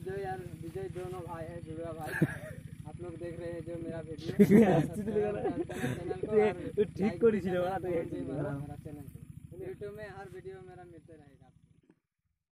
जो यार विजय दोनों भाई है, जुड़वा भाई। आप लोग देख रहे हैं जो मेरा वीडियो चैनल को ठीक कर यूट्यूब में हर वीडियो मेरा मिलते रहेगा।